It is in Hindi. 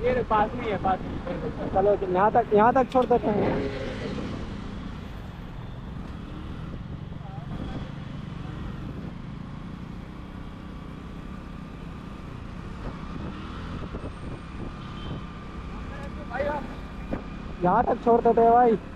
ये पास में है, पास में। चलो यहाँ तक छोड़ देते हैं। यहाँ तक छोड़ देते हैं भाई।